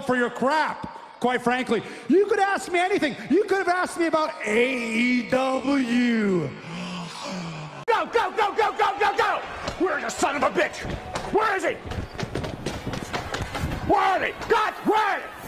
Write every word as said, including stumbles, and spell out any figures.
for your crap, quite frankly. You could ask me anything. You could have asked me about A E W. Go, go, go, go, go, go, go! Where's the son of a bitch? Where is he? Where are they? God, where are they?